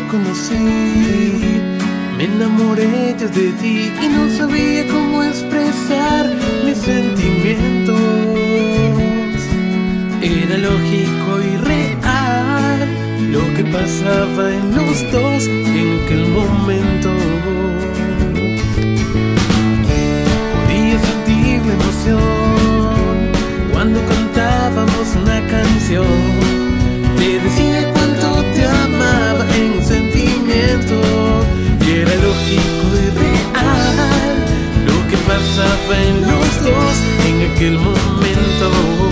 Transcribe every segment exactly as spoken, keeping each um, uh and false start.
conocí, me enamoré yo de ti y no sabía cómo expresar mis sentimientos. Era lógico y real lo que pasaba en los dos en aquel momento. Podía sentir la emoción cuando cantábamos una canción. Te decía cuánto te amaba en sentimiento. Y era lógico y real lo que pasaba en los dos en aquel momento.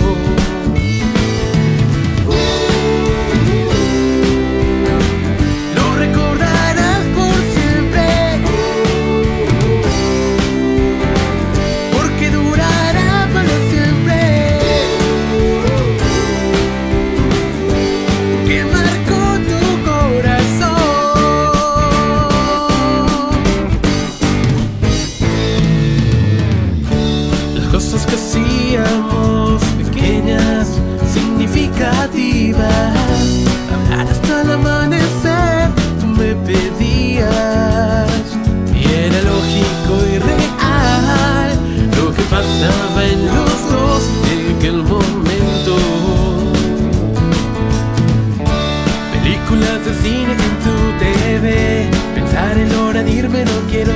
Lo recordarás por siempre, porque durará para siempre. Que marcó tu corazón. Las cosas que hacíamos, pequeñas, significativas. Hablar hasta el amanecer, tú me pedías. Y era lógico y real lo que pasaba en los dos en aquel momento. Películas de cine en tu T V, pensar en hora de irme no quiero